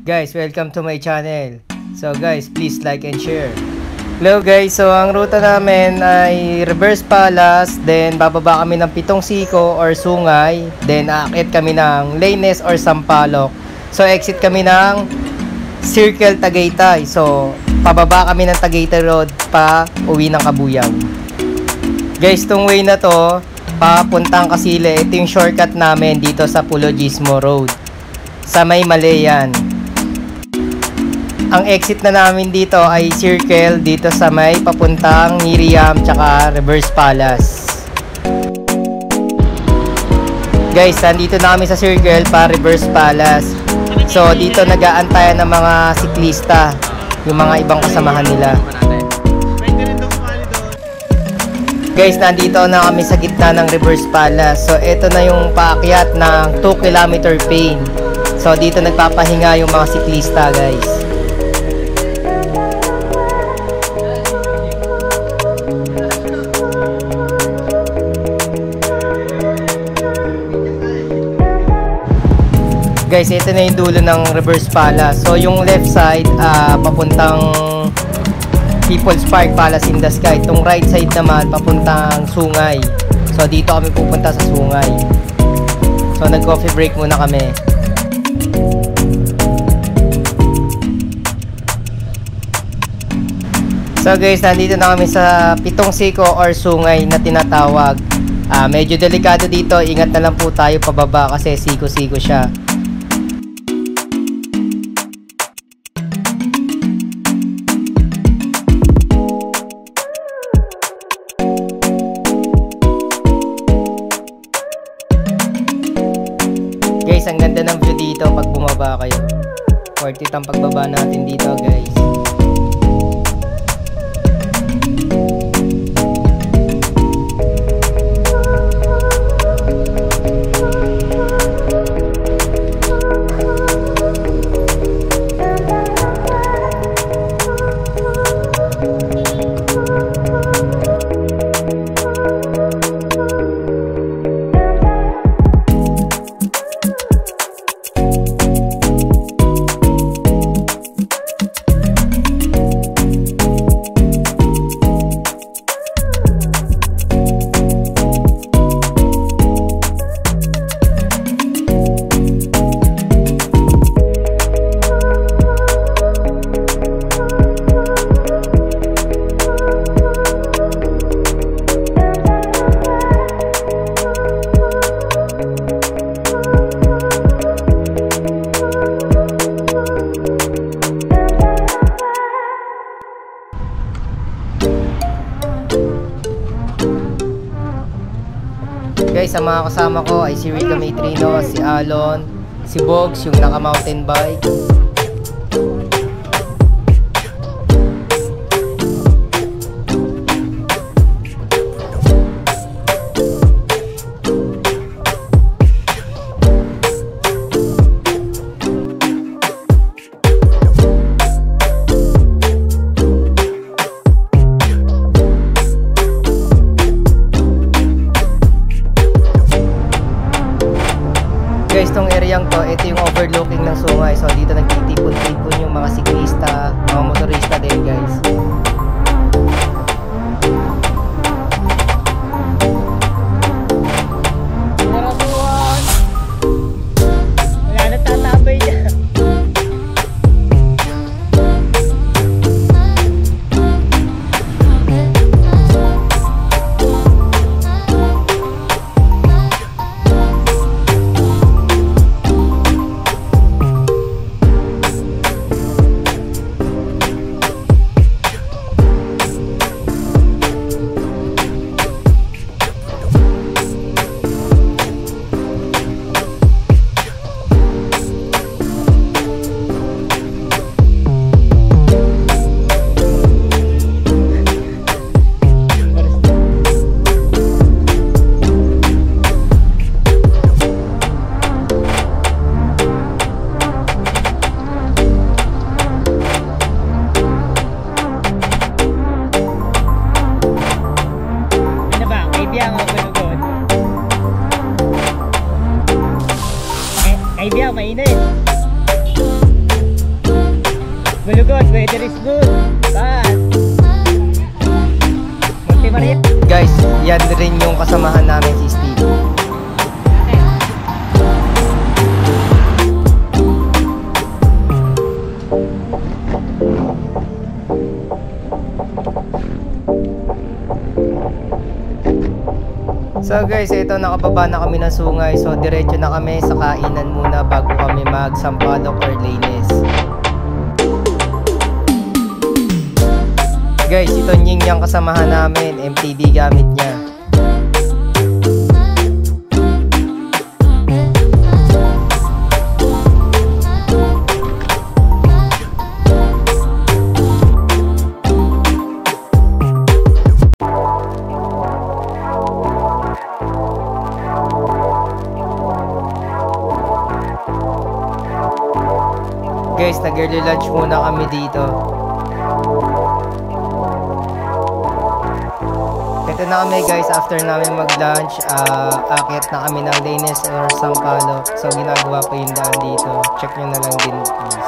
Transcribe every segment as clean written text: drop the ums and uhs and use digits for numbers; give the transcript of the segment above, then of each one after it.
Guys, welcome to my channel. So guys, please like and share. Hello guys, so ang ruta namin ay Reverse Palace, then bababa kami ng Pitong Siko or Sungay, then aakyat kami ng Laines or Sampaloc. So exit kami ng Circle Tagaytay. So pababa kami ng Tagaytay Road pa uwi ng Kabuyao. Guys, tong way na to papuntang Kasile, ito yung shortcut namin dito sa Pulogismo Road sa may Maleyan. Ang exit na namin dito ay Circle dito sa may papuntang Miriam tsaka Reverse Palace. Guys, nandito na kami sa Circle pa Reverse Palace. So dito nag-aantayan ng mga siklista, yung mga ibang kasamahan nila. Guys, nandito na kami sa gitna ng Reverse Palace. So ito na yung paakyat ng 2 kilometer pain. So dito nagpapahinga yung mga siklista, guys. Guys, ito na yung dulo ng Reverse Palace. So yung left side papuntang People's Park, Palace in the Sky. Itong right side naman papuntang Sungay. So dito kami pupunta sa Sungay. So nag coffee break muna kami. So guys, nandito na kami sa Pitong Siko or Sungay na tinatawag. Medyo delikado dito, ingat na lang po tayo pababa kasi siko-siko siya. Guys, ang ganda ng view dito pag bumaba kayo. Worth it ang pagbaba natin dito, guys. Guys, ang mga kasama ko ay si Rica Maitrino, si Alon, si Bogs, yung naka mountain bike. Guys, tong areang to, ito yung overlooking ng Sungay. So dito nagtitipon-tipon yung mga siklista, mga motorista din, guys. Wala na tatabay dyan. That's good. Bad. Monte Maria. Guys, yan rin yung kasamahan namin si Steve. So guys, ito nakababa na kami ng sungay. So diretso na kami sa kainan muna bago kami mag-Sampaloc or Laines. Guys, ito Nying yung kasamahan namin. MTD gamit niya. Guys, nag-early lunch muna kami dito. Ito na kami guys, after namin mag-lunch, akit na kami ng Laines or Sampaloc. So ginagawa pa yung daan dito. Check nyo na lang din please.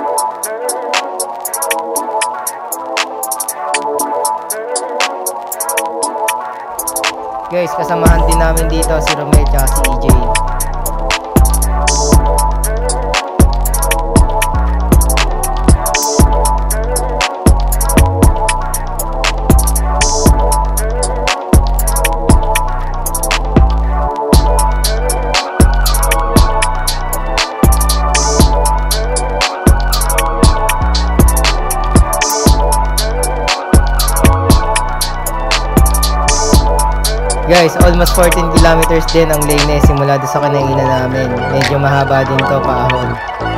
Guys, kasamahan din namin dito si Romel at si EJ. Guys, almost 14 kilometers din ang Laines simula doon sa kinainan namin. Medyo mahaba din to, paahon.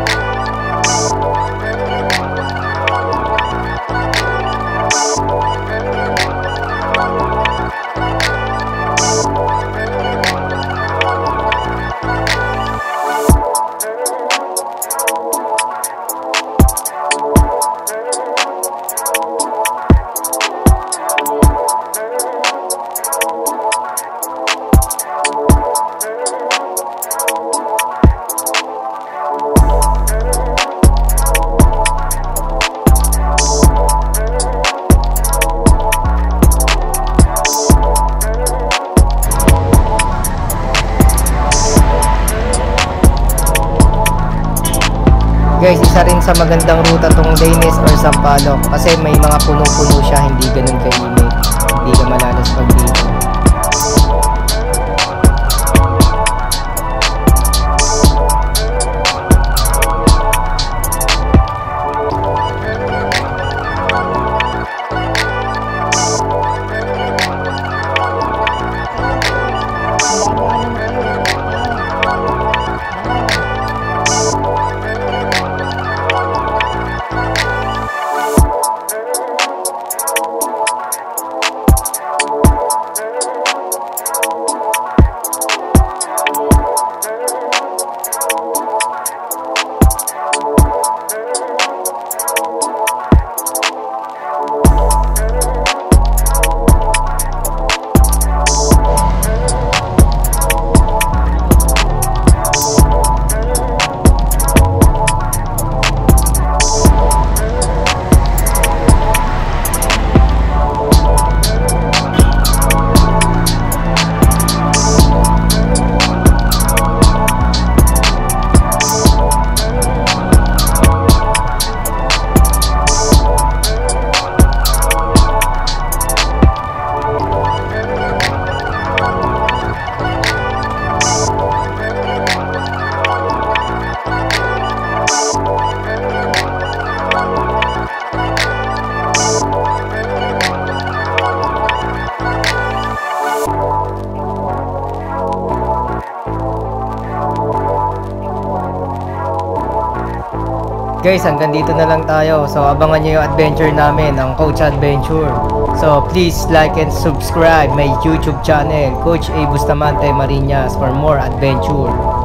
Guys, isa rin sa magandang ruta tong Laines or Sampaloc kasi may mga puno-puno siya, hindi ganun kainit, hindi ka malalas pag dito. Guys, hanggang dito na lang tayo. So, abangan nyo yung adventure namin, ang Coach Adventure. So, please like and subscribe my YouTube channel, Coach A. Bustamante Marinas, for more adventure.